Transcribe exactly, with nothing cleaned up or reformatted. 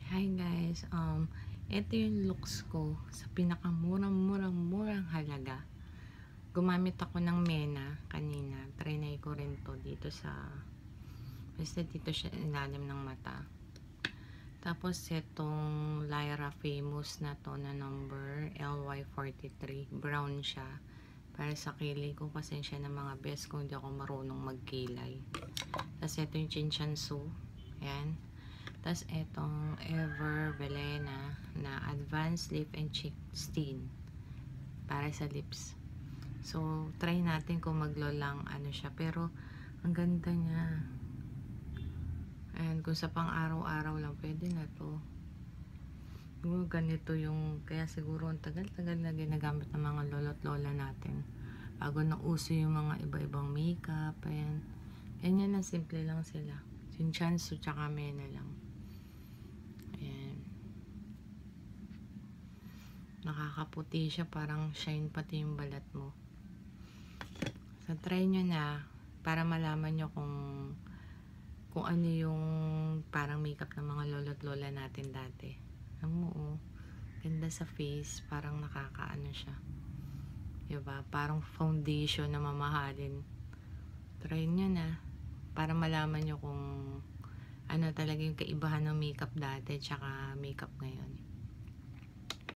Hi guys, um, ito yung looks ko sa pinakamurang-murang-murang halaga. Gumamit ako ng Mena kanina. Trinay ko rin to dito sa, basta dito siya ilalim ng mata. Tapos itong Lyra Famous na to na number L Y forty-three. Brown siya. Para sa kilay ko, pasensya ng mga best kung hindi ako marunong magkilay. Tapos ito yung Chinchansu. Ayan. Tapos etong Ever Velena na Advanced Lip and Cheek Stain para sa lips. So, try natin kung maglolang ano siya. Pero, ang ganda niya. And kung sa pang araw-araw lang, pwede na to. Siguro ganito yung, kaya siguro ang tagal-tagal na ginagamit ng mga lolo't lola natin. Bago na uso yung mga iba-ibang makeup, ayan. Ganyan na, simple lang sila. Chinchansu tsaka Mena lang. Ayan. Nakakaputi siya, parang shine pati yung balat mo. So, try nyo na para malaman nyo kung kung ano yung parang makeup ng mga lolo't lola natin dati. Alam mo, oh, ganda sa face, parang nakakaano siya. Diba? Parang foundation na mamahalin. Try nyo na para malaman nyo kung ano talaga yung kaibahan ng makeup dati tsaka makeup ngayon.